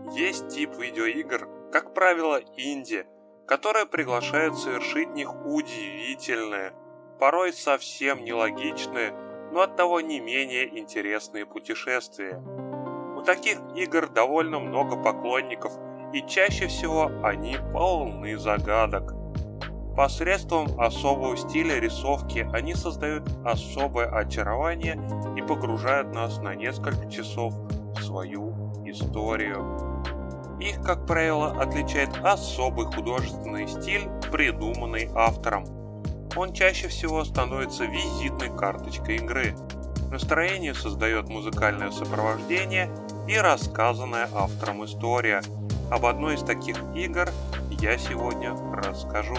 Есть тип видеоигр, как правило, инди, которые приглашают совершить в них удивительные, порой совсем нелогичные, но оттого не менее интересные путешествия. У таких игр довольно много поклонников, и чаще всего они полны загадок. Посредством особого стиля рисовки они создают особое очарование и погружают нас на несколько часов в свою историю. Их, как правило, отличает особый художественный стиль, придуманный автором. Он чаще всего становится визитной карточкой игры. Настроение создает музыкальное сопровождение и рассказанная автором история. Об одной из таких игр я сегодня расскажу.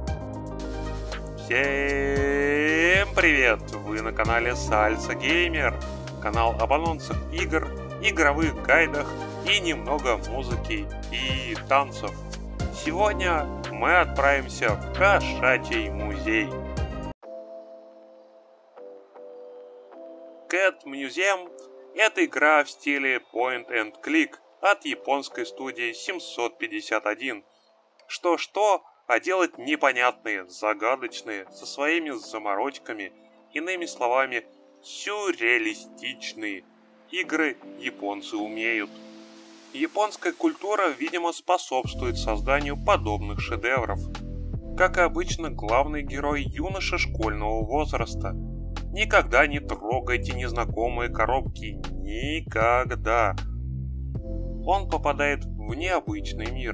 Всем привет! Вы на канале Salsa Gamer, канал об анонсах игр, игровых гайдах и немного музыки и танцев. Сегодня мы отправимся в Кошачий музей. Cat Museum – это игра в стиле Point and Click от японской студии 751. Что-что, а делать непонятные, загадочные, со своими заморочками, иными словами, сюрреалистичные игры японцы умеют. Японская культура, видимо, способствует созданию подобных шедевров. Как и обычно, главный герой юноша школьного возраста. Никогда не трогайте незнакомые коробки. Никогда. Он попадает в необычный мир.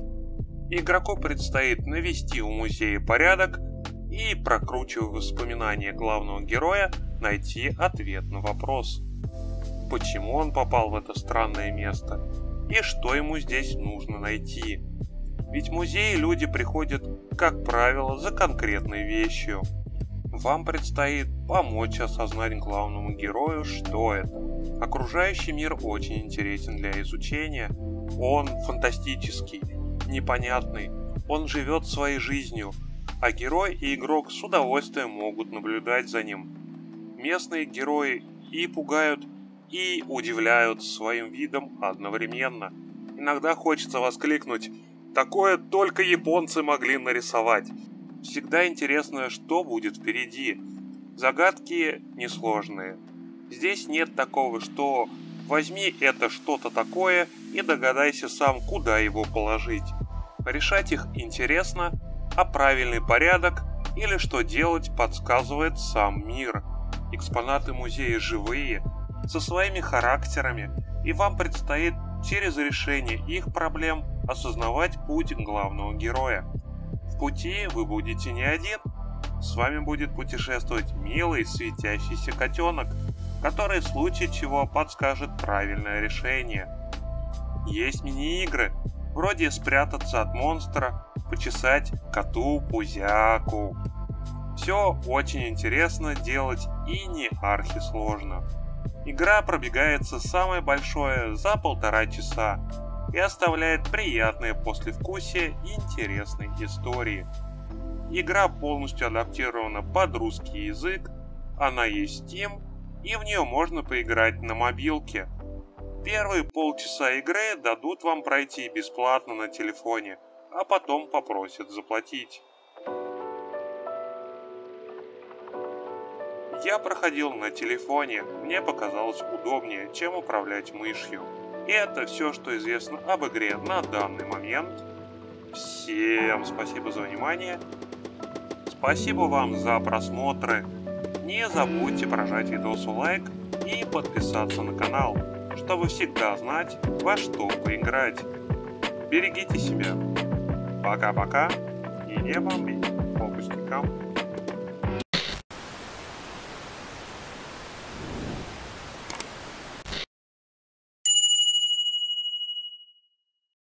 Игроку предстоит навести в музее порядок и, прокручивая воспоминания главного героя, найти ответ на вопрос. Почему он попал в это странное место? И что ему здесь нужно найти? Ведь в музеи люди приходят, как правило, за конкретной вещью. Вам предстоит помочь осознать главному герою, что это. Окружающий мир очень интересен для изучения. Он фантастический, непонятный, он живет своей жизнью, а герой и игрок с удовольствием могут наблюдать за ним. Местные герои и пугают, и удивляют своим видом одновременно. Иногда хочется воскликнуть: «Такое только японцы могли нарисовать!» Всегда интересно, что будет впереди. Загадки несложные. Здесь нет такого, что возьми это что-то такое и догадайся сам, куда его положить. Решать их интересно, а правильный порядок или что делать подсказывает сам мир. Экспонаты музея живые, со своими характерами, и вам предстоит через решение их проблем осознавать путь главного героя. В пути вы будете не один, с вами будет путешествовать милый светящийся котенок, который в случае чего подскажет правильное решение. Есть мини-игры, вроде спрятаться от монстра, почесать коту-пузяку. Все очень интересно делать и не архисложно. Игра пробегается самое большое за 1,5 часа и оставляет приятное послевкусие интересной истории. Игра полностью адаптирована под русский язык, она есть Steam, и в нее можно поиграть на мобилке. Первые полчаса игры дадут вам пройти бесплатно на телефоне, а потом попросят заплатить. Я проходил на телефоне, мне показалось удобнее, чем управлять мышью. И это все, что известно об игре на данный момент. Всем спасибо за внимание. Спасибо вам за просмотры. Не забудьте прожать видосу лайк и подписаться на канал, чтобы всегда знать, во что поиграть. Берегите себя. Пока-пока и не бомбите по пустякам.